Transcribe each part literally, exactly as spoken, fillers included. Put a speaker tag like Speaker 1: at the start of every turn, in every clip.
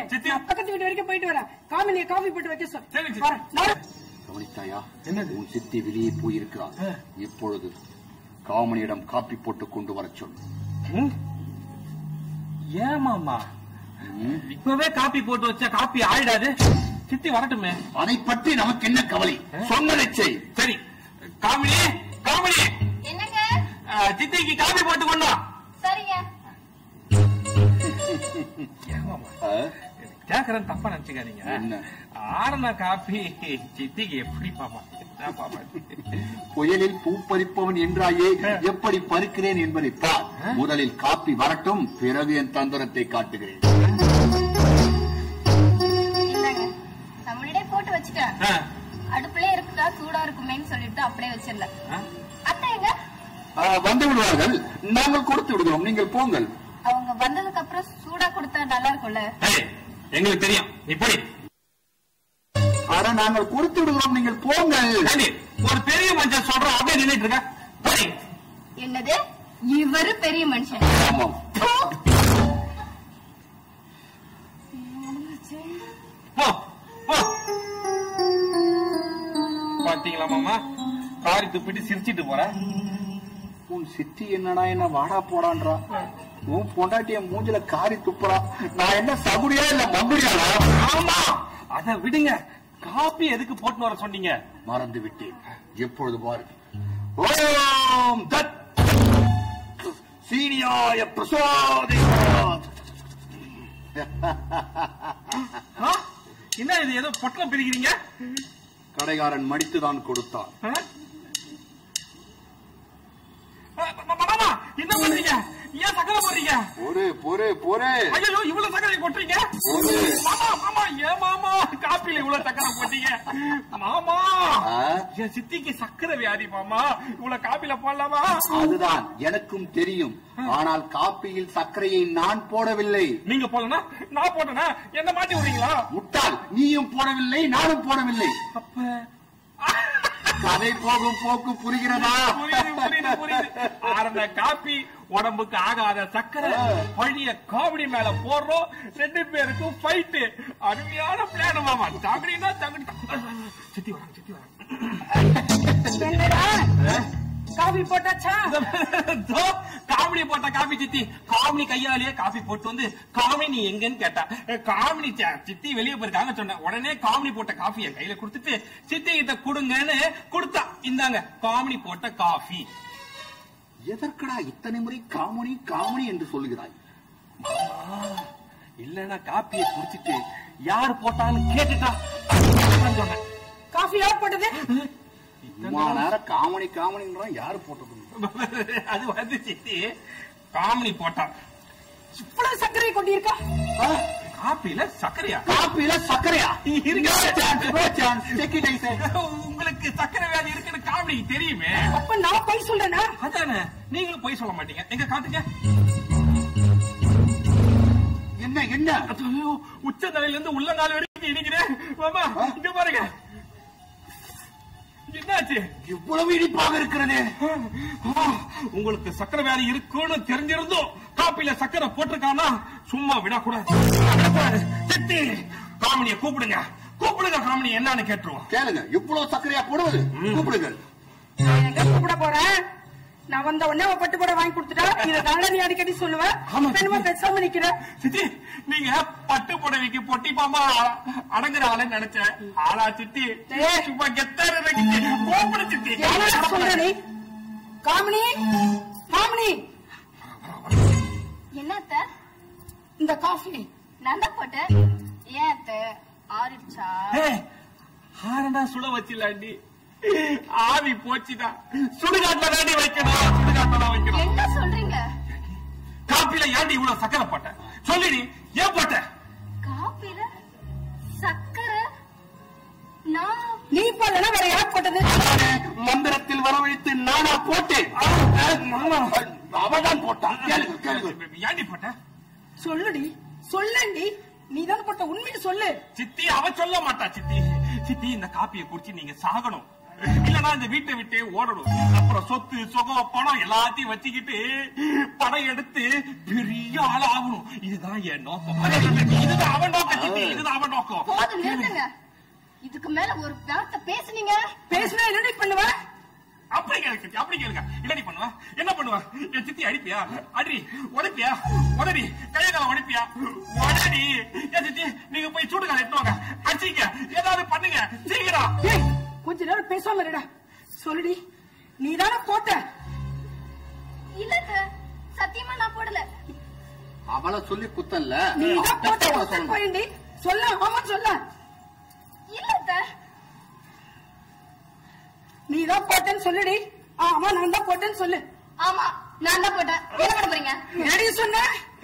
Speaker 1: பக்கத்து வீட்டு வரைக்கும் போயிட்டு வரேன். காமினியை காஃபி போட்டு வைக்க சொல்.
Speaker 2: கவனித்தாயா? என்னது? உன் சித்தி வெளியே போயிருக்கிறார். இப்பொழுது காமனியிடம் காப்பி போட்டு கொண்டு வர சொல்.
Speaker 3: ஏமாமா இப்பவே காப்பி போட்டு வச்சா காப்பி ஆயிடாது. சித்தி வரட்டுமே.
Speaker 2: அதை பற்றி நமக்கு என்ன கவலை? சொன்னதை செய்.
Speaker 3: சரி காமினி, காமினி
Speaker 4: என்னங்க?
Speaker 3: சித்திக்கு காப்பி போட்டு கொண்டா.
Speaker 4: சரிங்க.
Speaker 3: கேக்குறேன், தப்பா நினைச்சுக்காதீங்க. ஆறுன காப்பி சித்திக்கு எப்படி பாப்பா?
Speaker 2: புயலில் பூ பறிப்பவன் என்றாயே, எப்படி பறிக்கிறேன் என்பதை பார். முதலில் காப்பி வரட்டும், பிறகு என் தந்திரத்தை காட்டுகிறேன்.
Speaker 4: நம்மளிடையே போட்டு வச்சுட்டேன். அடுப்புல இருக்குதா சூடா இருக்குமேன்னு சொல்லிட்டு அப்படியே வச்சிடல. அத்தை எங்க?
Speaker 2: வந்து விடுவார்கள், நாங்கள் கொடுத்து விடுகிறோம், நீங்கள் போங்கள்.
Speaker 4: அவங்க வந்ததுக்கு அப்புறம் சூடா கொடுத்தா நல்லா இருக்கும்ல?
Speaker 3: எங்களுக்கு தெரியும், நீ போய்.
Speaker 2: ஆனா நாங்கள் கொடுத்து விடுகிறோம், நீங்கள் போங்கள்.
Speaker 3: ஒரு பெரிய மனுஷன் சொல்றோம், அப்படியே நின்றுட்டு இருக்க.
Speaker 4: என்னது? இவரு பெரிய மனுஷன்?
Speaker 3: பாத்தீங்களா மாமா, காரி துப்பிட்டு சிரிச்சிட்டு போற.
Speaker 2: உன் சித்தி என்னடா என்ன வாடா போடான்றா, உன் பொண்டாட்டிய மூஞ்சில காரி துப்புறா. நான் என்ன சகுடியா இல்ல மங்குடியாடா?
Speaker 3: ஆமா, அத விடுங்க. காப்பி எதுக்கு போட்டு வர சொன்னீங்க?
Speaker 2: மறந்து விட்டேன். எப்பொழுது பாரு. ஓம் தத் சீனியாய பிரசாதி.
Speaker 3: என்ன இது, ஏதோ பொட்டலம் பிரிக்கிறீங்க?
Speaker 2: கடைக்காரன் மடித்துதான் கொடுத்தான்.
Speaker 3: என்ன பண்றீங்க? ஏன் சக்கரை போடுறீங்க?
Speaker 2: பொறு பொறு பொறு.
Speaker 3: ஐயோ, இவ்வளவு சக்கரை போட்டுறீங்க? மாமா மாமா, ஏன் மாமா காப்பில இவ்வளவு சக்கரை போட்டீங்க? மாமா, என் சித்திக்கு சக்கரை வியாதி மாமா, இவ்வளவு காப்பில போடலாமா?
Speaker 2: அதுதான் எனக்கும் தெரியும். ஆனால் காப்பியில் சர்க்கரையை நான் போடவில்லை.
Speaker 3: நீங்க போடலனா நான் போட்டேனா? என்ன மாட்டி விடுறீங்களா?
Speaker 2: முட்டாள், நீயும் போடவில்லை, நானும் போடவில்லை.
Speaker 3: அப்ப
Speaker 2: கதை போகும் போக்கு புரிகிறதா?
Speaker 3: புரியுது புரியுது புரியுது. ஆரம்ப காப்பி உடம்புக்கு ஆகாத சக்கரை, பழைய காமெடி மேல போடுறோம், ரெண்டு பேருக்கும் ஃபைட்டு. அருமையான பிளான் மாமா. சாப்பிடா தங்கடி. சித்தி வராங்க, சித்தி வராங்க.
Speaker 1: காபி போட்டாச்சா?
Speaker 3: காமெடி போட்ட காபி சித்தி. காமெடி கையாலேயே காபி போட்டு வந்து காமெடி நீ எங்கன்னு கேட்டா, காமெடி சித்தி வெளியே போயிருக்காங்க சொன்ன உடனே காமெடி போட்ட காஃபி என் கையில கொடுத்துட்டு சித்தி கிட்ட கொடுங்கன்னு கொடுத்தா, இந்தாங்க காமெடி போட்ட காஃபி.
Speaker 2: எதற்கடா இத்தனை முறை காமெடி காமெடி என்று சொல்லுகிறாய்?
Speaker 3: இல்லன்னா காப்பியை குடிச்சிட்டு யார் போட்டான்னு கேட்டுட்டா சொன்னேன்.
Speaker 1: காஃபி யார் போட்டது?
Speaker 2: நேரம் காமெடி காமெடின்றா யாரு போட்டது?
Speaker 3: அது வந்து சித்தி காமெடி போட்டா.
Speaker 1: இவ்வளவு சர்க்கரை கொண்டிருக்கா?
Speaker 3: காப்பில சர்க்கரையா?
Speaker 2: காப்பில சர்க்கரையா?
Speaker 3: உங்களுக்கு சர்க்கரை வியாதி இருக்குன்னு காமெடி தெரியுமே.
Speaker 1: அப்ப நான் போய் சொல்றேனா?
Speaker 3: அதானே, நீங்களும் போய் சொல்ல மாட்டீங்க. எங்க காட்டுங்க.
Speaker 2: என்ன என்ன?
Speaker 3: உச்ச தலையில இருந்து உள்ள நாள் வரைக்கும் இடிக்கிறேன் மாமா. இங்க பாருங்க, என்னாச்சு?
Speaker 2: இவ்வளவு இனிப்பாக இருக்கிறது.
Speaker 3: உங்களுக்கு சக்கரை வியாதி இருக்குன்னு தெரிஞ்சிருந்தோம் காப்பில சக்கரை போட்டிருக்கானா சும்மா விடக்கூடாது. சித்தி, காமெடியை கூப்பிடுங்க, கூப்பிடுங்க. காமெடி என்னன்னு கேட்டுருவோம்.
Speaker 2: கேளுங்க. இவ்வளவு சக்கரையா போடுவது? கூப்பிடுங்க.
Speaker 1: கூப்பிட போறேன். நான் வந்த உடனே பட்டு போட வாங்கி கொடுத்துட்டா இதை நீ அடிக்கடி சொல்லுவேன். பேசாம நிக்கிற.
Speaker 3: சித்தி, நீங்க பட்டு புடவைக்கு பொட்டி பாமா அடங்குற ஆளு நினைச்சேன். ஆளா சித்தி சும்மா கெத்தாரு கூப்பிடு சித்தி.
Speaker 1: சொல்ற நீ காமினி, காமினி.
Speaker 4: என்னத்த?
Speaker 1: இந்த காஃபி
Speaker 4: நான் தான் போட்டேன். ஏன் அத்த ஆறிடுச்சா?
Speaker 3: ஆறனா சுட வச்சிடலாண்டி. ஆவி போச்சுடா. சுடுகாட்டுல தாண்டி வைக்கணும், சுடுகாட்டுல வைக்கணும்.
Speaker 4: என்ன சொல்றீங்க?
Speaker 3: காப்பில ஏண்டி இவ்வளவு சக்கரை போட்ட? சொல்லிடி, ஏன் போட்ட?
Speaker 4: காப்பில சக்கரை நான்
Speaker 1: நீ போடனா வேற யார் போட்டது?
Speaker 2: மந்திரத்தில் வரவழைத்து நானா போட்டேன். அவதான் போட்டான்.
Speaker 3: ஏண்டி போட்ட?
Speaker 1: சொல்லுடி, சொல்லண்டி. நீதான் போட்ட, உண்மையை சொல்லு.
Speaker 3: சித்தி அவ சொல்ல மாட்டா. சித்தி சித்தி இந்த காப்பியை குடிச்சு நீங்க சாகணும். இல்லனா இந்த வீட்டை விட்டு ஓடணும். அப்புறம் சொத்து சுகம் பணம் எல்லாத்தையும் வச்சுக்கிட்டு படம் எடுத்து பெரிய ஆள் ஆகணும். இதுதான் என் நோக்கம். இதுதான் அவன் நோக்கம் சித்தி, இதுதான் அவன் நோக்கம்.
Speaker 4: இதுக்கு மேல ஒரு வார்த்தை பேசுனீங்க
Speaker 1: பேசினா என்னடி பண்ணுவ?
Speaker 3: அப்படி கேளுங்க, அப்படி கேளுங்க. என்னடி பண்ணுவா? என்ன பண்ணுவா? என் சித்தி அடிப்பியா? அடி உடைப்பியா? உடனி கைய கால உடைப்பியா? உடனி என் சித்தி நீங்க போய் சூடுகால எட்டுவாங்க, அடிச்சிங்க, ஏதாவது பண்ணுங்க சீக்கிரம்.
Speaker 1: கொஞ்ச நேரம் பேசாம இருடா. சொல்லுடி, நீதானே போட்ட?
Speaker 4: இல்ல சத்தியமா நான் போடல.
Speaker 2: அவளை சொல்லி குத்தல்ல,
Speaker 1: நீதான் போட்ட. போயிண்டி சொல்ல. ஆமா சொல்ல.
Speaker 4: இல்ல
Speaker 1: நீதான் போட்டேன்னு சொல்லுடி. ஆமா நான் தான் போட்டேன்னு சொல்லு.
Speaker 4: ஆமா நான் தான் போட்டேன். என்ன பண்ண போறீங்க?
Speaker 1: என்னடி சொன்ன?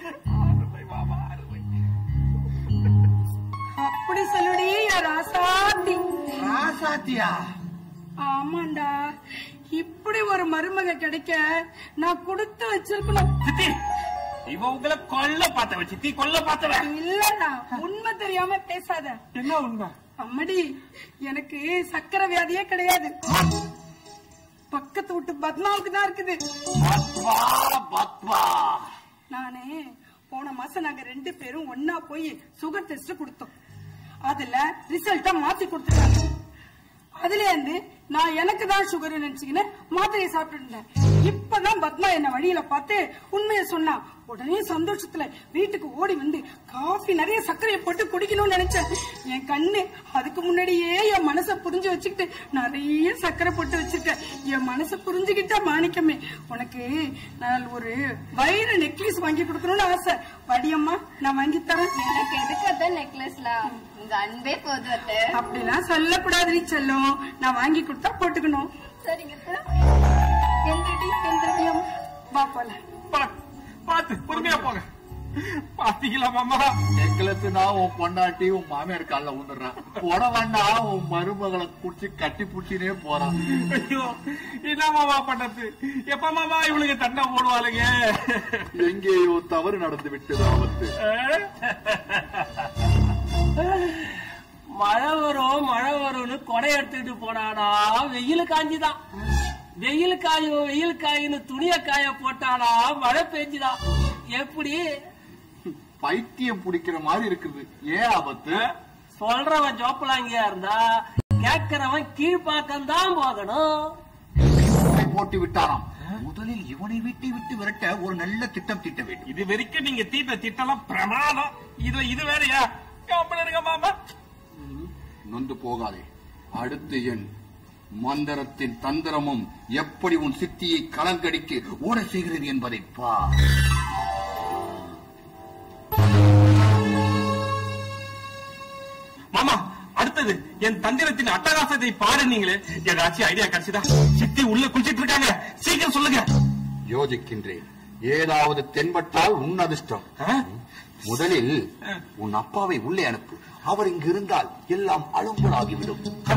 Speaker 1: அப்படி சொல்லுடி ராசாத்தி.
Speaker 2: ராசாத்தியா?
Speaker 1: ஆமாண்டா, இப்படி ஒரு மருமக கிடைக்க நான் கொடுத்து வச்சிருக்கணும்.
Speaker 3: சித்தி இவ உங்களை கொல்ல பார்த்தவ சித்தி, கொல்ல பார்த்தவ.
Speaker 1: இல்லடா, உண்மை தெரியாம பேசாத.
Speaker 3: என்ன உண்மை?
Speaker 1: அம்மடி, எனக்கு சக்கரை வியாதியே கிடையாது. பக்கத்து வீட்டு பத்மாவுக்கு தான் இருக்குது. நானே போன மாசம் நாங்க ரெண்டு பேரும் ஒன்னா போய் சுகர் டெஸ்ட் கொடுத்தோம். அதுல ரிசல்ட்ட மாத்தி கொடுத்துட்டாங்க. அதுல இருந்து நான் எனக்கு தான் சுகர் நினைச்சுக்கின்னு மாத்திரையை சாப்பிட்டு இருந்தேன். இப்பதான் பத்மா என்ன வழியில பார்த்து உண்மையை சொன்னா. உடனே சந்தோஷத்துல வீட்டுக்கு ஓடி வந்து காஃபி நிறைய சர்க்கரையை போட்டு குடிக்கணும்னு நினைச்சேன். என் கண்ணு அதுக்கு முன்னாடியே என் மனசை புரிஞ்சு வச்சுக்கிட்டு நிறைய சர்க்கரை போட்டு வச்சிருக்கேன். என் மனசை புரிஞ்சுக்கிட்டா மாணிக்கமே, உனக்கு நான் ஒரு வைர நெக்லஸ் வாங்கி கொடுக்கணும்னு ஆசை. வடியம்மா, நான் வாங்கி தரேன்.
Speaker 4: எனக்கு எதுக்கு நெக்லஸ்லாம்? உங்க அன்பே போது.
Speaker 1: அப்படிலாம் சொல்லக்கூடாது நீ செல்லும். நான் வாங்கி கொடுத்தா போட்டுக்கணும்.
Speaker 4: சரிங்க.
Speaker 1: எந்திரடி எந்திரடியம் வா போல.
Speaker 3: பாத்து பொறுமையா போங்க. பாத்தீங்களா மாமா?
Speaker 2: எங்களுக்கு நான் உன் பொண்டாட்டி உன் மாமியார் கால ஊந்துடுறான். உடவாண்டா உன் மருமகளை குடிச்சு கட்டி புடிச்சினே போறான்.
Speaker 3: ஐயோ என்ன மாமா பண்றது? எப்ப மாமா இவளுக்கு தண்டை போடுவாளுங்க?
Speaker 2: எங்கேயோ தவறு நடந்து விட்டது ஆபத்து.
Speaker 5: மழை வரும் மழை வரும்னு கொடை எடுத்துக்கிட்டு போனானா வெயில் காஞ்சுதான். வெயில் காயும் வெயில் காயின்னு துணிய காய போட்டானா மழை பெஞ்சுதான். எப்படி?
Speaker 2: பைத்தியம் பிடிக்கிற மாதிரி இருக்குது. ஏன் ஆபத்து?
Speaker 5: சொல்றவன் ஜோப்பலாங்கியா இருந்தா கேட்கிறவன் கீழ்பாக்கம் தான் போகணும்.
Speaker 2: போட்டு விட்டாராம். முதலில் இவனை வீட்டை விட்டு விரட்ட ஒரு நல்ல திட்டம் தீட்ட வேண்டும்.
Speaker 3: இது வரைக்கும் நீங்க தீட்ட திட்டலாம் பிரமாதம். இதுல இது வேறையா? இருங்க மாமா.
Speaker 2: நொந்து போகாதே. அடுத்து என் மந்திரத்தின் தந்திரமும் எப்படி உன் சித்தியை கலங்கடிக்கு ஓட செய்கிறது என்பதை பா.
Speaker 3: மாமா அடுத்தது என் தந்திரத்தின் அட்டகாசத்தை பாரு. நீங்களே ஏதாச்சும் ஐடியா கிடைச்சதா? சித்தி உள்ள குளிச்சிட்டு இருக்காங்க, சீக்கிரம் சொல்லுங்க.
Speaker 2: யோசிக்கின்றேன். ஏதாவது தென்பட்டால் உன் அதிர்ஷ்டம். முதலில் உன் அப்பாவை உள்ளே அனுப்பு. அவர் இங்கு இருந்தால் எல்லாம் அலும்பலாகிவிடும்.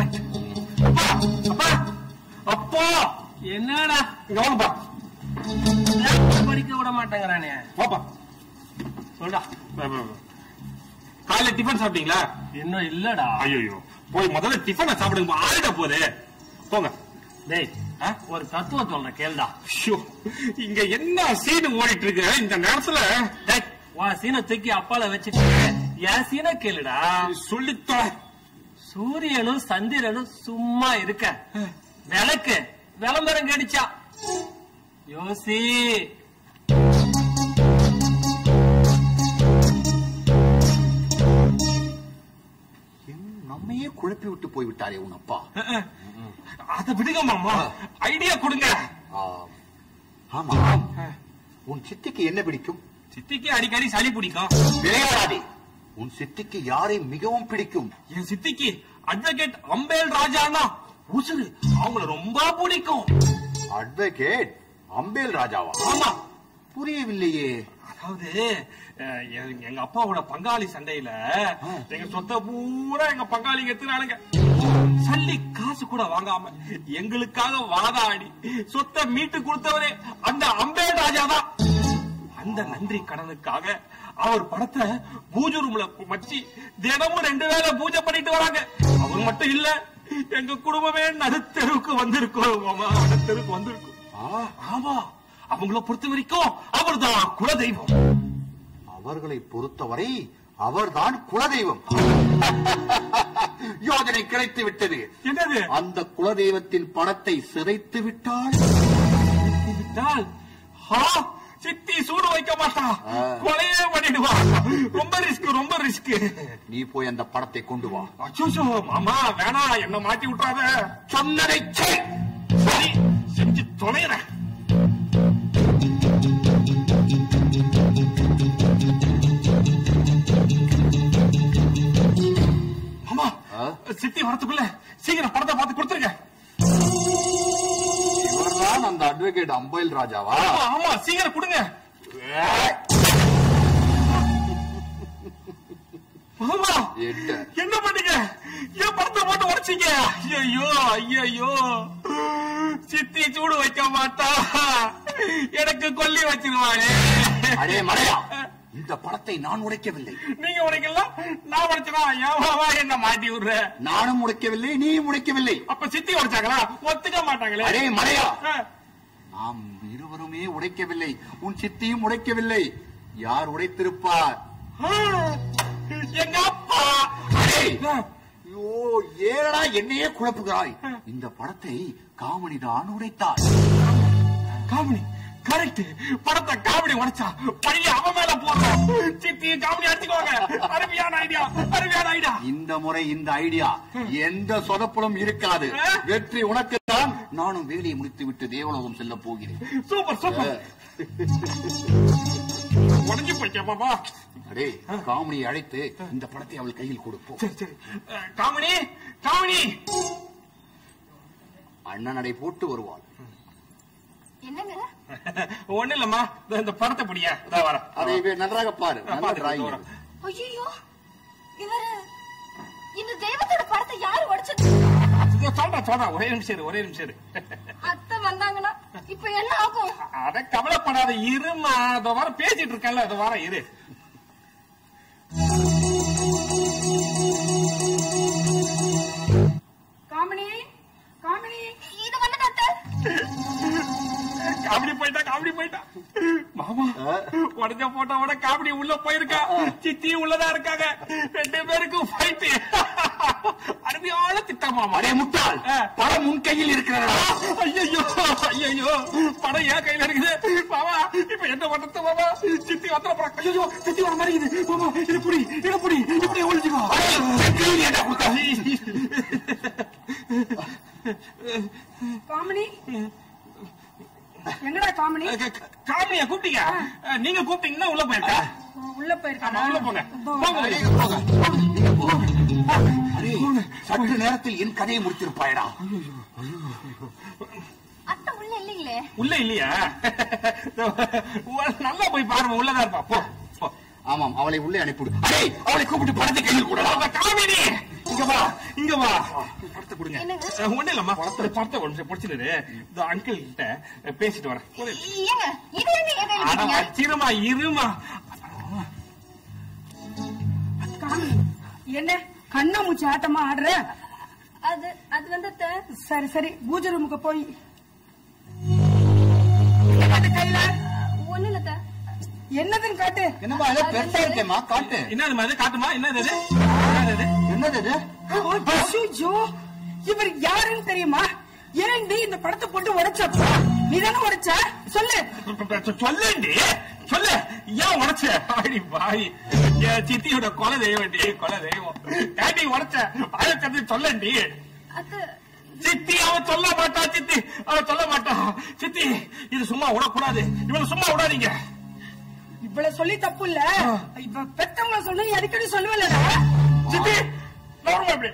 Speaker 3: அப்பா
Speaker 5: என்னடா
Speaker 3: கவனப்பா,
Speaker 5: படிக்க விட மாட்டேங்கிறானே.
Speaker 3: பாப்பா
Speaker 5: சொல்டா.
Speaker 3: காலையில டிஃபன் சாப்பிட்டீங்களா?
Speaker 5: இன்னும் இல்லடா.
Speaker 3: ஐயோ போய் முதல்ல டிஃபனை சாப்பிடுங்க. ஆயிட போகுது, போங்க.
Speaker 5: டேய் ஒரு தத்துவம் சொல்றேன் கேளுடா.
Speaker 3: இங்க என்ன சீனு ஓடிட்டு இருக்கு இந்த நேரத்துல?
Speaker 5: உன் சீனை தூக்கி அப்பால வச்சுட்டு என் சீனை கேளுடா.
Speaker 3: சொல்லித்தோ.
Speaker 5: சூரியனும் சந்திரனும் சும்மா இருக்க விளக்கு விளம்பரம் கடிச்சா யோசி.
Speaker 2: நம்மையே குழப்பி விட்டு போய்விட்டாரே உன் அப்பா.
Speaker 3: அத விடுங்க மாமா, ஐடியா கொடுங்க.
Speaker 2: ஆமா, உன் சித்திக்கு என்ன பிடிக்கும்?
Speaker 3: சித்திக்கு அடிக்கடி சளி பிடிக்கும்.
Speaker 2: விளையாடாதே. உன் சித்திக்கு யாரை மிகவும் பிடிக்கும்?
Speaker 3: என் சித்திக்கு அட்வொகேட் அம்பேல் ராஜானா உசுறு, அவங்கள ரொம்ப பிடிக்கும்.
Speaker 2: அட்வொகேட் அம்பேல் ராஜாவா?
Speaker 3: ஆமா.
Speaker 2: புரியவில்லையே.
Speaker 3: அதாவது எங்க அப்பாவோட பங்காளி சண்டையில எங்க சொத்தை பூரா எங்க பங்காளிங்க எடுத்துனாலுங்க. சல்லி காசு கூட வாங்காம எங்களுக்காக வாதாடி சொத்தை மீட்டு கொடுத்தவரே அந்த அம்பேல் ராஜா தான். அந்த நன்றி கடனுக்காக அவர் படத்தை பூஜை ரூம்ல வச்சு தினமும் ரெண்டு வேளை பூஜை பண்ணிட்டு வராங்க. அவர் மட்டும் இல்ல, எங்க குடும்பமே நடுத்தெருவுக்கு வந்திருக்கோம் மாமா, நடுத்தெருவுக்கு வந்திருக்கோம். ஆமா, அவங்கள பொறுத்த வரைக்கும் அவர்தான் குலதெய்வம்.
Speaker 2: அவர்களை பொறுத்தவரை அவர்தான் குலதெய்வம். யோஜனை கிடைத்து விட்டது.
Speaker 3: என்னது?
Speaker 2: அந்த குலதெய்வத்தின் படத்தை சிதைத்து விட்டால்
Speaker 3: விட்டால் சித்தி சூடு வைக்க மாட்டா, கொலையே பண்ணிடுவா. ரொம்ப ரிஸ்க், ரொம்ப ரிஸ்க்.
Speaker 2: நீ போய் அந்த படத்தை கொண்டு வா.
Speaker 3: அச்சோ மாமா, வேணா, என்ன மாட்டி விட்டுறாத.
Speaker 2: சொன்னதை செய்.
Speaker 3: சரி, செஞ்சு தொலைறேன். மாமா, சித்தி வரத்துக்குள்ள சீக்கிரம் படத்தை பார்த்து கொடுத்துருங்க.
Speaker 2: இவர்தான் அந்த அட்வொகேட் அம்பைல் ராஜாவா?
Speaker 3: ஆமா, சீக்கிரம் கொடுங்க. என்ன பண்ணீங்க? ஏன் படத்தை போட்டு உடைச்சீங்க? ஐயோ ஐயோ, சித்தி சூடு வைக்க மாட்டா, எனக்கு கொல்லி வச்சிருவாரு.
Speaker 2: அடே மலையா, இந்த படத்தை நான் உடைக்கவில்லை.
Speaker 3: நீங்க உடைக்கல, நான் உடைச்சனா? ஏவாவா என்ன மாட்டி விடுற?
Speaker 2: நானும் உடைக்கவில்லை, நீயும் உடைக்கவில்லை.
Speaker 3: அப்ப சித்தி உடைச்சாங்களா? ஒத்துக்க மாட்டாங்களே.
Speaker 2: அடே மலையா, நாம் இருவருமே உடைக்கவில்லை, உன் சித்தியும் உடைக்கவில்லை. யார் உடைத்திருப்பார்?
Speaker 3: எங்க அப்பா.
Speaker 2: ஐயோ, ஏடா என்னையே குழப்புகிறாய். இந்த படத்தை காமெடி தான் உடைத்தார்.
Speaker 3: காமெடி? கரெக்ட். படத்தை காமெடி உடைச்சா பழைய அவன் மேல போடுறோம். சித்தியை காமெடி அடிச்சுக்கோங்க. அருமையான ஐடியா, அருமையான ஐடியா.
Speaker 2: இந்த முறை இந்த ஐடியா எந்த சொதப்பலும் இருக்காது. வெற்றி உனக்கு தான். நானும் வேலையை முடித்து விட்டு தேவலோகம் செல்ல போகிறேன்.
Speaker 3: Super super. உடஞ்சு போயிட்டா பாபா.
Speaker 2: அடே, காமெடியை அழைத்து இந்த படத்தை அவள் கையில் கொடுப்போம்.
Speaker 3: சரி சரி. Comedy, comedy.
Speaker 2: அண்ணனடை போட்டு வருவாள்.
Speaker 4: என்னங்க?
Speaker 3: ஒண்ணு இல்லம்மா, இந்த படத்தை பிடியா வர.
Speaker 2: அதை நன்றாக பாரு.
Speaker 4: ஐயோ, இவரு இந்த தெய்வத்தோட படத்தை யாரு உடைச்சது?
Speaker 3: சொல்றா சொல்றா, ஒரே நிமிஷம் ஒரே நிமிஷம்.
Speaker 4: அத்தை வந்தாங்கன்னா இப்ப என்ன ஆகும்?
Speaker 3: அத கவலைப்படாத, இருமா. அத வர பேசிட்டு இருக்கேன்ல, அத வர இரு.
Speaker 1: காமினி, காமினி,
Speaker 4: இது வந்து அத்தை.
Speaker 3: காமெடி போயிட்டா, காமெடி போயிட்டா. மாமா, உடஞ்ச போட்டோட காமெடி உள்ள போயிருக்கா. சித்தி உள்ளதா இருக்காங்க. ரெண்டு பேருக்கும் ஃபைட். அருமையான திட்டம் மாமா.
Speaker 2: அடே முட்டாள், படம் உன் கையில் இருக்கிறதா?
Speaker 3: ஐயோ ஐயோ, படம் ஏன் கையில இருக்குது மாமா? இப்ப என்ன பண்றது மாமா? சித்தி வந்தா போறா. ஐயோ, சித்தி வர மாதிரி இருக்குது மாமா. இது புடி, இது புடி, இப்படி ஒழிச்சுக்கோ.
Speaker 1: காமினி, என்னடா காமினி?
Speaker 3: காமெடியா கூப்பிட்டீங்க? நீங்க கூப்பிட்டீங்கன்னா உள்ள போயிருக்கா.
Speaker 1: உள்ள போயிருக்கா?
Speaker 3: உள்ள போங்க.
Speaker 2: சற்று நேரத்தில் என் கதையை முடித்திருப்பாயடா.
Speaker 4: அத்தை உள்ள இல்லீங்களே.
Speaker 3: உள்ள இல்லையா? நல்லா போய் பாருங்க, உள்ளதான் இருப்பா. போ.
Speaker 2: ஆமாம், அவளை உள்ளே அனுப்பிவிடு. அவளை கூப்பிட்டு படத்தை கையில் கூட.
Speaker 3: காமெடி, இங்க வா, இங்க வா. படத்தை கொடுங்க. ஒண்ணு இல்லம்மா, படத்தை படத்தை ஒன்று பிடிச்சிரு. இந்த அங்கிள் கிட்ட பேசிட்டு வரேன். இருமா இருமா.
Speaker 1: காமினி, என்ன கண்ணா மூச்சு ஆட்டமா ஆடுற?
Speaker 4: அது அது வந்து
Speaker 1: சரி சரி, பூஜை ரூமுக்கு போய் கையில
Speaker 4: ஒண்ணு இல்ல.
Speaker 1: என்னதுன்னு காட்டு.
Speaker 2: என்னமா பெருசா இருக்கேமா? காட்டு.
Speaker 3: என்னது மாதிரி காட்டுமா? என்னது
Speaker 2: என்னது?
Speaker 1: இவர் யாருன்னு தெரியுமா? ஏன்டி இந்த படத்தை போட்டு உடைச்சப்பா? நீ தானே உடைச்ச? சொல்லு
Speaker 3: சொல்லேண்டி, சொல்லு. ஏன் உடைச்ச? அடி பாய், என் சித்தியோட கொலை தெய்வம், கொலை தெய்வம். ஏண்டி உடைச்ச? அழக்கது சொல்லண்டி. சித்தி அவன் சொல்ல மாட்டா. சித்தி அவன் சொல்ல மாட்டா. சித்தி, இது சும்மா விடக்கூடாது. இவனை சும்மா விடாதீங்க.
Speaker 1: இவ்வளவு சொல்லி தப்பு இல்ல. இப்ப பெத்தவங்க சொன்ன அடிக்கடி சொல்லுவலடா.
Speaker 3: சித்தி நார்மல்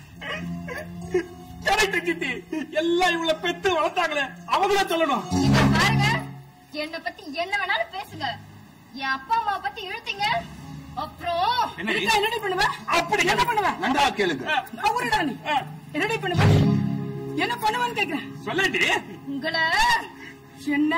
Speaker 3: கரெக்ட். சித்தி எல்லாம் இவள பெத்து வளர்த்தாங்களே, அவங்கள சொல்லணும்.
Speaker 4: பாருங்க, என்ன பத்தி என்ன வேணாலும் பேசுங்க. என் அப்பா அம்மா பத்தி இழுத்தீங்க அப்புறம்
Speaker 1: என்னடி பண்ணுவ? அப்படி என்ன பண்ணுவ?
Speaker 2: நன்றா கேளுங்க.
Speaker 1: அவருடா நீ என்னடி பண்ணுவ? என்ன பண்ணுவேன்னு கேக்குறேன்.
Speaker 3: சொல்லடி.
Speaker 4: உங்களை
Speaker 1: என்ன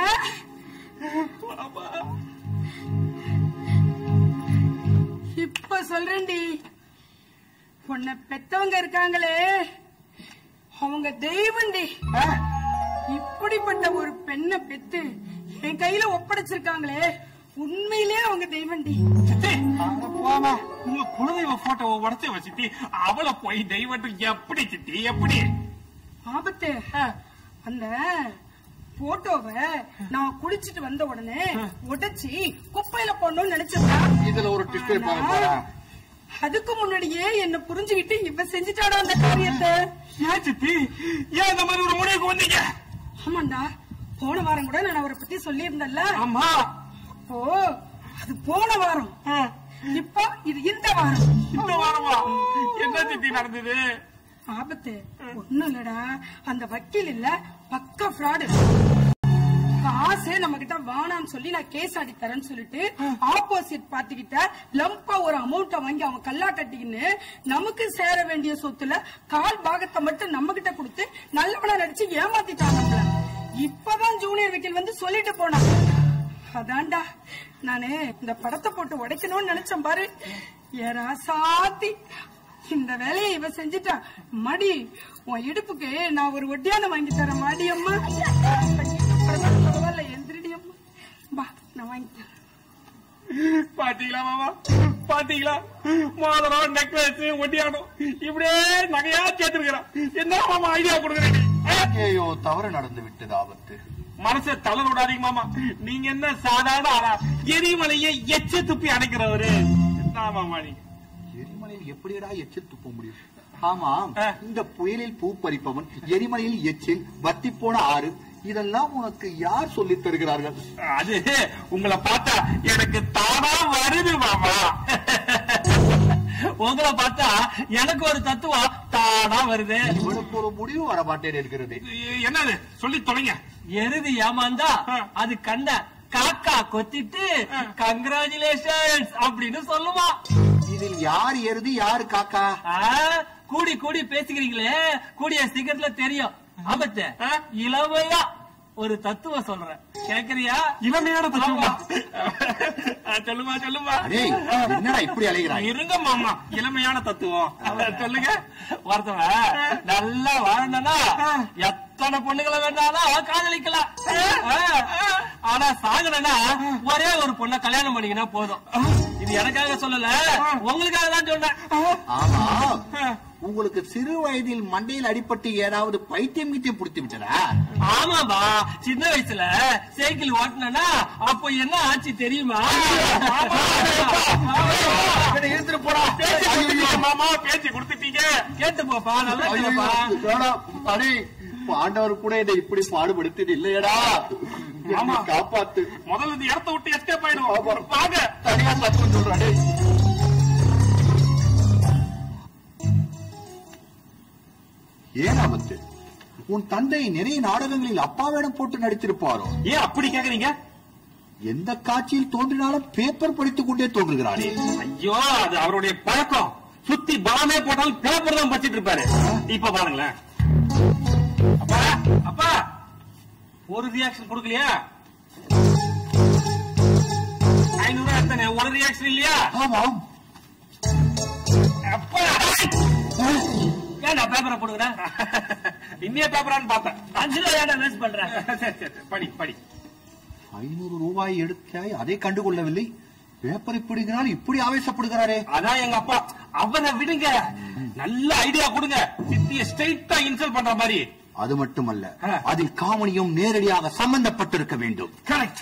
Speaker 1: இப்ப சொல்றேன்டி. உன்னை பெத்தவங்க இருக்காங்களே, அவங்க தெய்வண்டி. இப்படிப்பட்ட ஒரு பெண்ணை பெத்து என் கையில ஒப்படைச்சிருக்காங்களே, உண்மையிலே அவங்க தெய்வண்டி.
Speaker 3: உங்க குலதெய்வ போட்டோவை உடச்சு வச்சுட்டு அவளை போய் தெய்வம் எப்படி சித்தி எப்படி?
Speaker 1: ஆபத்து, அந்த போட்டோவை நான் குளிச்சுட்டு வந்த உடனே உடைச்சி குப்பையில போடணும்னு நினைச்சிருக்கேன்.
Speaker 2: இதுல ஒரு ட்விஸ்ட் பாருங்க.
Speaker 1: அதுக்கு முன்னாடியே என்ன புரிஞ்சுக்கிட்டு இவ செஞ்சுட்டாடா அந்த காரியத்தை.
Speaker 3: ஏன் சித்தி ஏன் இந்த மாதிரி ஒரு முடிவுக்கு வந்தீங்க?
Speaker 1: ஆமாண்டா, போன வாரம் கூட நான் அவரை பத்தி சொல்லி இருந்தேன்ல.
Speaker 3: ஆமா.
Speaker 1: ஓ, அது போன வாரம். இப்ப இது இந்த வாரம்.
Speaker 3: இந்த வாரமா? என்ன சித்தி நடந்தது?
Speaker 1: ஆபத்து ஒண்ணும் இல்லடா, அந்த வக்கீல் இல்ல பக்கா ஃப்ராடு. காசே நம்ம கிட்ட வானான்னு சொல்லி நான் கேஸ் ஆடி தரேன்னு சொல்லிட்டு ஆப்போசிட் பார்ட்டி கிட்ட லம்பா ஒரு அமௌண்ட வாங்கி அவன் கல்லா கட்டிக்கின்னு நமக்கு சேர வேண்டிய சொத்துல கால் பாகத்தை மட்டும் நம்ம கிட்ட கொடுத்து நல்லவனா நடிச்சு ஏமாத்திட்டாங்க. இப்பதான் ஜூனியர் வக்கீல் வந்து சொல்லிட்டு போனான். அதான்டா நானு இந்த படத்தை போட்டு உடைக்கணும்னு நினைச்சேன் பாரு. ஏரா சாத்தி இந்த வேலையை இவ செஞ்சுட்டா. மடி, உன் இடுப்புக்கு நான் ஒரு ஒட்டியான வாங்கி தரேன். மாடி அம்மா, பரவாயில்ல, எந்திரடி அம்மா, பா நான் வாங்கி தரேன்.
Speaker 3: பாத்தீங்களா மாமா, பாத்தீங்களா? மோதிரம், நெக்லஸ், ஒட்டியானம் இப்படியே நகையா சேர்த்திருக்கிறான். என்ன மாமா ஐடியா கொடுக்குறீங்க?
Speaker 2: ஐயோ, தவறு நடந்து விட்டது ஆபத்து.
Speaker 3: மனசை தளர விடாதீங்க மாமா. நீங்க என்ன சாதாரண ஆளா? எரிமலையை எச்ச துப்பி அடைக்கிறவரு என்ன மாமா நீங்க?
Speaker 2: எரிமலையில் எப்படியடா எச்சில் துப்ப முடியும்? ஆமாம், இந்த புயலில் பூ பறிப்பவன், எரிமலையில் எச்சில், வத்தி போன ஆறு, இதெல்லாம் உனக்கு யார் சொல்லி தருகிறார்கள்?
Speaker 3: அது உங்களை பார்த்தா எனக்கு தானா வருது மாமா.
Speaker 5: உங்களை பார்த்தா எனக்கு ஒரு தத்துவம் தானா வருது.
Speaker 2: இவனுக்கு ஒரு முடிவு வர மாட்டேன் இருக்கிறது.
Speaker 3: என்னது சொல்லி தொலைங்க.
Speaker 5: எருது ஏமாந்தா அது கண்ண காக்கா கொத்திட்டு கங்க்ராச்சுலேஷன்ஸ் அப்படின்னு சொல்லுமா.
Speaker 2: இதில் யார் எருது யாரு காக்கா?
Speaker 5: கூடி கூடி பேசிக்கிறீங்களே, கூடிய சீக்கிரத்துல தெரியும். ஆபத்து, இளமையா ஒரு தத்துவம் சொல்றேன், கேக்குறியா?
Speaker 3: இளமையான தத்துவம் சொல்லுமா சொல்லுமா.
Speaker 2: என்னடா இப்படி அலைகிறாய்?
Speaker 3: இருங்க மாமா, இளமையான தத்துவம் சொல்லுங்க.
Speaker 5: ஒருத்தவன் நல்லா வாழ்ந்தனா எத்தனை பொண்ணுகளை வேண்டாலும் காதலிக்கலாம். ஆனா சாகனா ஒரே ஒரு பொண்ணை கல்யாணம் பண்ணிக்கினா போதும். இது எனக்காக சொல்லல, உங்களுக்காக தான் சொன்னேன்.
Speaker 2: ஆமா, உங்களுக்கு சிறு வயதில் மண்டையில் அடிபட்டு ஏதாவது பைத்தியம் கிட்டியம் பிடித்து விட்டதா?
Speaker 5: ஆமாம்பா, சின்ன வயசுல சைக்கிள் ஓட்டினா அப்போ என்ன ஆச்சு தெரியுமா?
Speaker 2: எடுத்துட்டு போடா
Speaker 3: மாமா, பேச்சு கொடுத்துட்டீங்க,
Speaker 5: கேட்டு போப்பா. நல்லா
Speaker 2: அடே, ஆண்டவர் கூட இதை இப்படி பாடுபடுத்திட்டு இல்லையடா.
Speaker 3: ஆமா,
Speaker 2: காப்பாத்து.
Speaker 3: முதல்ல இந்த இடத்த விட்டு எஸ்கேப் ஆயிடும். வாங்க,
Speaker 2: தனியா தத்துவம் சொல்றாடே. ஏன் ஆபத்து? உன் தந்தை நிறைய நாடகங்களில் அப்பாவிடம் போட்டு நடித்திருப்பாரோ?
Speaker 3: ஏன் அப்படி கேக்குறீங்க?
Speaker 2: எந்த காட்சியில் தோன்றினாலும் பேப்பர் படித்துக் கொண்டே தோன்றுகிறானே.
Speaker 3: ஐயோ, அது அவருடைய பழக்கம். சுத்தி பாமே போட்டாலும் பேப்பர் தான் படிச்சிட்டு இருப்பாரு. இப்ப பாருங்களேன். அப்பா அப்பா, ஒரு ரியாக்ஷன் கொடுக்கலையா? ஐநூறு எத்தனை, ஒரு ரியாக்ஷன் இல்லையா?
Speaker 2: ஆமாம்.
Speaker 3: அப்பா,
Speaker 5: ஏன்டா பேப்பரை போடுகிறேன்?
Speaker 3: இன்னைய பேப்பரான்னு பார்த்தேன்.
Speaker 5: அஞ்சு ரூபாய் ஏன்டா வேஸ்ட் பண்றேன்?
Speaker 3: படி படி.
Speaker 2: ஐநூறு ரூபாய் எடுத்தாய், அதை கண்டுகொள்ளவில்லை. பேப்பரை பிடிக்கிறால் இப்படி ஆவேசப்படுகிறாரே.
Speaker 3: அதான் எங்க அப்பா. அவனை விடுங்க, நல்ல ஐடியா கொடுங்க. சித்திய ஸ்ட்ரைட்டா இன்சல்ட் பண்ற மாதிரி.
Speaker 2: அது மட்டுமல்ல, அதில் காமெடியும் நேரடியாக சம்பந்தப்பட்டிருக்க வேண்டும்.
Speaker 3: கரெக்ட்.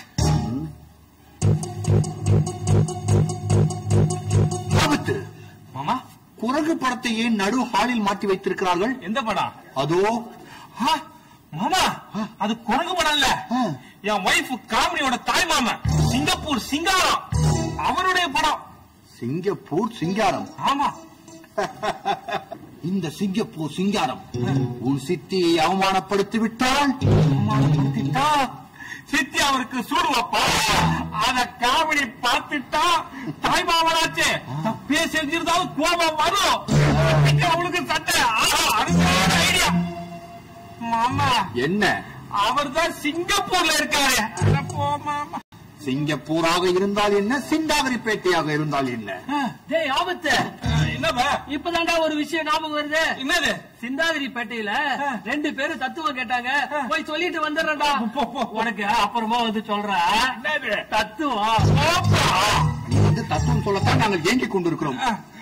Speaker 2: ஆபத்து
Speaker 3: மாமா,
Speaker 2: குரங்கு படத்தை ஏன் நடு ஹாலில் மாட்டி வைத்திருக்கிறார்கள்?
Speaker 3: எந்த படம்?
Speaker 2: அதோ.
Speaker 3: மாமா, அது குரங்கு படம் இல்ல. என் வைஃப் காமெடியோட தாய் மாமா சிங்கப்பூர் சிங்காரம், அவருடைய படம்.
Speaker 2: சிங்கப்பூர் சிங்காரம்?
Speaker 3: ஆமா.
Speaker 2: இந்த சிங்கப்பூர் சிங்காரம் உன் சித்தியை அவமானப்படுத்தி விட்டால்?
Speaker 3: அவமானப்படுத்திட்டா சித்தி அவருக்கு சூடு வைப்பா. அத காமெடி பார்த்துட்டா தாய் மாமனாச்சு தப்பே செஞ்சிருந்தாலும் கோபம் வரும். அவளுக்கு சட்டை. ஐடியா மாமா.
Speaker 2: என்ன?
Speaker 3: அவர் தான் சிங்கப்பூர்ல இருக்காரு. மாமா,
Speaker 2: சிங்கப்பூராக இருந்தால் என்ன, சிந்தாகரிப்பேட்டையாக இருந்தால் என்ன?
Speaker 5: டேய் ஆபத்து,
Speaker 3: என்னப்பா?
Speaker 5: இப்பதான்டா ஒரு விஷயம் ஞாபகம் வருது.
Speaker 3: என்னது?
Speaker 5: சிந்தாதிரி பேட்டையில ரெண்டு பேரும் தத்துவம் கேட்டாங்க. போய் சொல்லிட்டு வந்துடுறேன்டா. உனக்கு அப்புறமா வந்து சொல்றேன் தத்துவம்.
Speaker 2: நீ வந்து தத்துவம் சொல்லத்தான் நாங்கள் ஏங்கிக் கொண்டிருக்கிறோம்.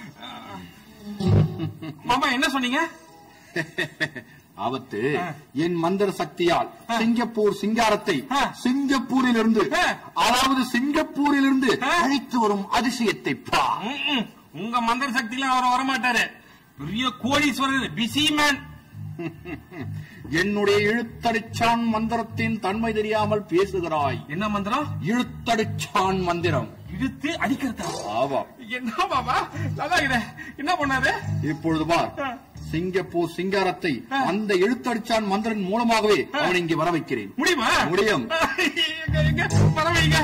Speaker 3: மாமா என்ன சொன்னீங்க?
Speaker 2: அவத்து என் மந்திர சக்தியால் சிங்கப்பூர் சிங்காரத்தை சிங்கப்பூரில் இருந்து அதாவது சிங்கப்பூரில் இருந்து அழைத்து வரும் அதிசயத்தை பா.
Speaker 3: உங்க மந்திர சக்தியில அவர் வரமாட்டாரு. பெரிய கோடீஸ்வரர், பிஸி மேன்.
Speaker 2: என்னுடைய இழுத்தடிச்சான் மந்திரத்தின் தன்மை தெரியாமல் பேசுகிறாய்.
Speaker 3: என்ன மந்திரம்?
Speaker 2: இழுத்தடிச்சான் மந்திரம்.
Speaker 3: இழுத்து அடிக்கிறதா?
Speaker 2: ஆவா.
Speaker 3: என்ன பாபா நல்லா இத என்ன பண்ணாரு?
Speaker 2: இப்பொழுது பார், சிங்கப்பூர் சிங்காரத்தை அந்த இழுத்தடிச்சான் மந்திரன் மூலமாகவே அவன் இங்கே வர வைக்கிறேன்.
Speaker 3: முடியுமா?
Speaker 2: முடியும்.
Speaker 3: வர வைங்க.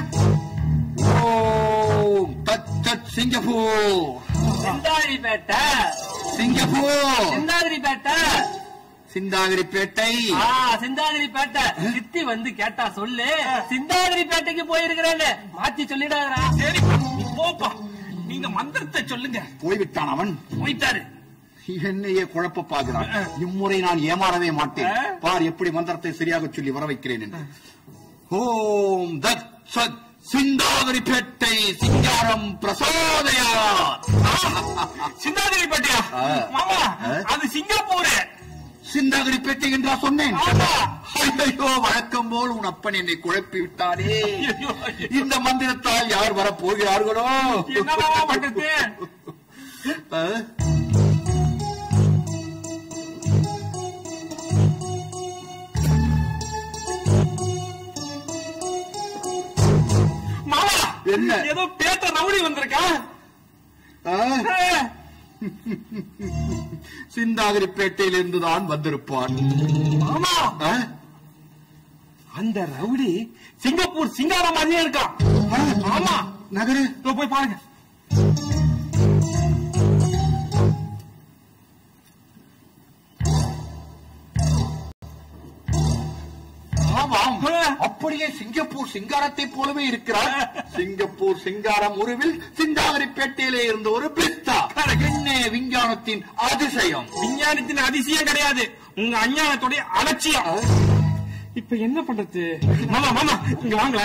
Speaker 2: ஓம் தத் தத் சிங்கப்பூர்.
Speaker 5: சிந்தாதிரி பேட்டை.
Speaker 2: சிங்கப்பூர்.
Speaker 5: சிந்தாதிரி பேட்டை.
Speaker 2: சிந்தாதிரி பேட்டை.
Speaker 5: சிந்தாதிரி பேட்டை. சித்தி வந்து கேட்டா சொல்லு சிந்தாதிரி பேட்டைக்கு போயிருக்கிறேன்னு மாத்தி சொல்லிடாதா?
Speaker 3: சரி போப்பா, நீங்க மந்திரத்தை சொல்லுங்க.
Speaker 2: போய்விட்டான் அவன்.
Speaker 3: போயிட்டாரு.
Speaker 2: என்னையே குழப்ப பாக்குறான். இம்முறை நான் ஏமாறவே மாட்டேன். பார் எப்படி மந்திரத்தை சரியாக சொல்லி வர வைக்கிறேன் என்று. ஓம் தத் சத் சிந்தாதிரி பேட்டை சிங்காரம் பிரசோதயா.
Speaker 3: சிந்தாதிரி பேட்டையா? மாமா அது சிங்கப்பூர்.
Speaker 2: சிந்தாதிரி பேட்டை என்றா சொன்னேன்? ஐயோ, வழக்கம் போல் உன் அப்பன் என்னை குழப்பி விட்டாரே. இந்த மந்திரத்தால் யார் வர போகிறார்களோ?
Speaker 3: என்னவா பண்றது? மாமா
Speaker 2: என்ன?
Speaker 3: ஏதோ பேட்ட ரவுடி வந்திருக்கா?
Speaker 2: சிந்தாதிரி பேட்டையில் இருந்துதான் வந்திருப்பான்.
Speaker 3: மாமா அந்த ரவுடி சிங்கப்பூர் சிங்காரம் மாதிரியே இருக்கான். ஆமா
Speaker 2: நகரு
Speaker 3: போய் பாருங்க.
Speaker 2: அப்படியே சிங்கப்பூர் சிங்காரத்தை போலவே இருக்கிறார். சிங்கப்பூர் சிங்காரம் உருவில் சிந்தாதிரி பேட்டையிலே இருந்த ஒரு பிஸ்தா. என்ன விஞ்ஞானத்தின் அதிசயம்?
Speaker 3: விஞ்ஞானத்தின் அதிசயம் கிடையாது, உங்க அஞ்ஞானத்துடைய அலட்சியம். இப்ப என்ன பண்றது? மாமா மாமா இங்க வாங்கல.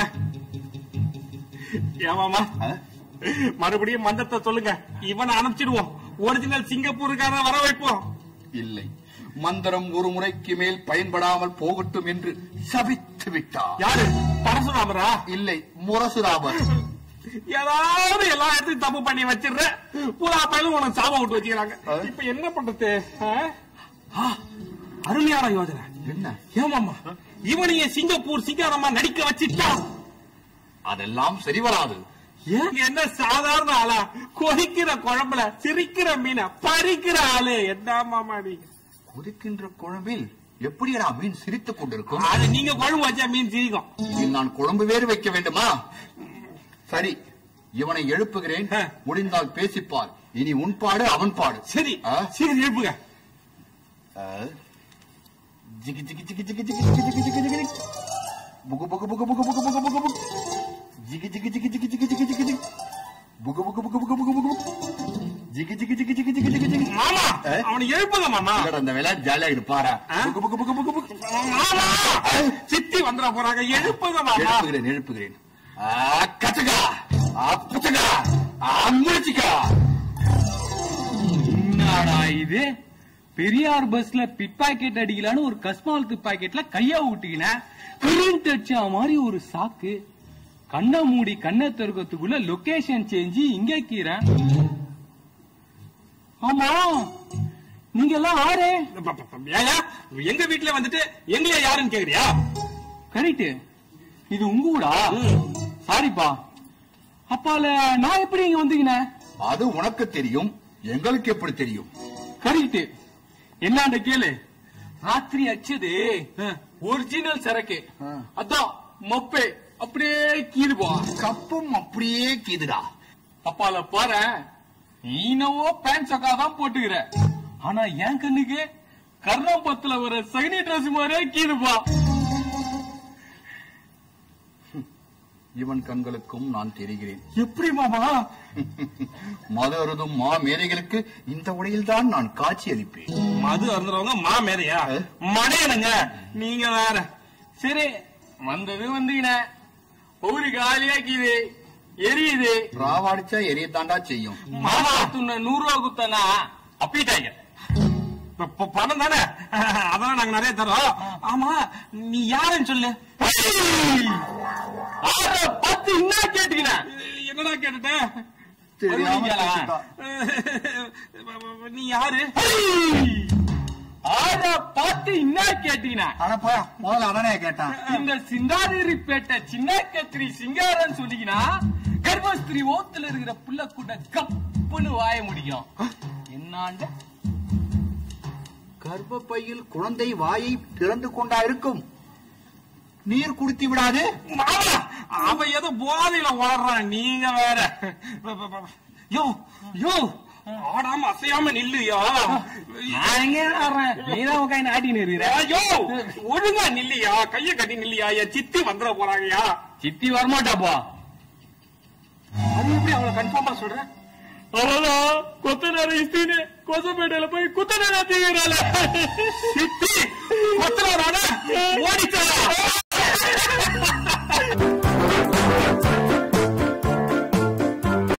Speaker 3: ஏமாமா மறுபடியும் மந்திரத்தை சொல்லுங்க, இவனை அனுப்பிச்சிடுவோம். ஒரிஜினல் சிங்கப்பூருக்கார வர வைப்போம்.
Speaker 2: இல்லை, மந்திரம் ஒரு முறைக்கு மேல் பயன்படாமல் போகட்டும் என்று சபித்து விட்டார்.
Speaker 3: யாரு? பரசுராமரா?
Speaker 2: இல்லை, முரசுராமர்.
Speaker 3: ஏதாவது எல்லா இடத்தையும் தப்பு பண்ணி வச்சிடுற பூரா பயிலும் உனக்கு சாபம் விட்டு வச்சுக்கிறாங்க. இப்ப என்ன பண்றது? அருமையான யோசனை.
Speaker 2: என்ன?
Speaker 3: ஏமாமா இவனைய சிங்கப்பூர் சிங்காரமா நடிக்க வச்சிட்டா
Speaker 2: அதெல்லாம் சரி வராது.
Speaker 3: என்ன சாதாரண ஆளா? கொதிக்கிற குழம்புல சிரிக்கிற மீனை பறிக்கிற ஆளு. என்ன மாமா நீங்க?
Speaker 2: கொதிக்கின்ற குழம்பில் எப்படியா மீன் சிரித்துக் கொண்டிருக்கும்?
Speaker 3: அது நீங்க குழம்பு வச்சா மீன் சிரிக்கும்.
Speaker 2: நான் குழம்பு வேறு வைக்க வேண்டுமா? சரி, இவனை எழுப்புகிறேன். முடிந்தால் பேசிப்பார். இனி உன் பாடு அவன் பாடு.
Speaker 3: சரி சரி எழுப்புங்க.
Speaker 2: ஜிகி ஜிகி ஜிகி ஜிகி ஜிகி ஜிகி ஜிகி ஜிகி ஜிகி புகு புகு புகு புகு புகு புகு புகு புகு ஜிகி ஜிகி ஜிகி ஜிகி ஜிகி ஜிகி ஜிகி ஜிகி புகு புகு புகு புகு புகு புகு ஜிகி ஜிகி ஜிகி ஜிகி ஜிகி ஜிகி ஜிகி.
Speaker 3: மாமா அவனை எழுப்புங்க மாமா.
Speaker 2: அந்த வேலை ஜாலியா இருப்பாரா? புகு புகு புகு புகு புகு.
Speaker 3: மாமா சித்தி வந்துட போறாங்க. எழுப்புங்க மாமா.
Speaker 2: எழுப்புகிறேன் எழுப்புகிறேன். கச்சகா புச்சகா அம்முச்சிக்கா.
Speaker 5: என்னடா இது? பெரியார் பஸ்ல பிட் பாக்கெட் அடிக்கலான்னு ஒரு கஸ்மால் துப்பாக்கெட்ல கையா ஊட்டிக்கின கரண்ட் அடிச்சா மாதிரி ஒரு சாக்கு. கண்ணை மூடி கண்ணை திறக்கிறதுக்குள்ள லொகேஷன் சேஞ்சி இங்க கீறேன். ஆமா, நீங்க எல்லாம் ஆறு
Speaker 3: எங்க வீட்டுல வந்துட்டு எங்கயா யாருன்னு கேக்குறியா?
Speaker 5: கரெக்ட், இது உங்க ஊடா? சாரிப்பா. அப்பால நான் எப்படி இங்க வந்தீங்கண்ணே?
Speaker 2: அது உனக்கு தெரியும், எங்களுக்கு எப்படி தெரியும்?
Speaker 5: கரெக்ட். என்ன கேளு, ராத்திரி அச்சது ஒரிஜினல் சரக்கு. அதான் மொப்பே அப்படியே கீதுப்பா.
Speaker 2: கப்பும் அப்படியே கீதுடா.
Speaker 5: அப்பால பாரு, நீனவோ பேண்ட் சொக்கா தான் போட்டுக்கிற, ஆனா என் கண்ணுக்கு கர்ணாபத்துல வர சகினி டிரஸ் மாதிரியே கீதுப்பா.
Speaker 2: இவன் கண்களுக்கும் நான் தெரிகிறேன்.
Speaker 3: எப்படி மாமா?
Speaker 2: மது அருதும் மா மேதைகளுக்கு இந்த உடையில் தான் நான் காட்சி அளிப்பேன்.
Speaker 3: மது அருந்துறவங்க மா மேதையா? மடையனுங்க நீங்க வேற. சரி, வந்தது வந்தீங்க, ஒரு காலியாக்கிது, எரியுது.
Speaker 2: ராவாடிச்சா எரியத்தாண்டா செய்யும்.
Speaker 3: மாமா துண்ண நூறு ரூபா குத்தனா அப்பிட்டாங்க. பணம் தானே, அதான் நாங்க நிறைய தரோம். ஆமா, நீ யாருன்னு சொல்லு. பத்து என்ன கேட்டீங்க? என்னடா கேட்டுட்ட? நீ யாரு? ஆட பார்த்து என்ன கேட்டீங்கன்னா?
Speaker 2: அடப்பா, முதல்ல அதானே கேட்டான்.
Speaker 3: இந்த சிந்தாதிரிப்பேட்டை சின்ன கத்திரி சிங்காரன்னு சொன்னீங்கன்னா கர்ப்பஸ்திரி ஓத்துல இருக்கிற புள்ள கூட கப்புன்னு வாய முடியும். என்னாண்ட
Speaker 2: கர்ப்பப்பையில் குழந்தை வாயை திறந்து கொண்டா இருக்கும். நீர் குடித்து விடாது.
Speaker 3: மாமா, அவ ஏதோ போதையில வளர்றான், நீங்க வேற. யோ யோ ஆடாம அசையாம நில்லுயா. நீதான் உட்காந்து ஆட்டின்னு இருக்கிற. யோ ஒழுங்கா நில்லையா, கைய கட்டி நில்லையா. என் சித்தி வந்துட போறாங்கயா. சித்தி வரமாட்டாப்பா. அது எப்படி அவளை கன்ஃபார்மா சொல்ற? அவ்வளவுதான், கொத்தனார இஸ்தின்னு கொசப்பேட்டையில போய் குத்தனாரா தீவிரால. சித்தி கொத்தனாரான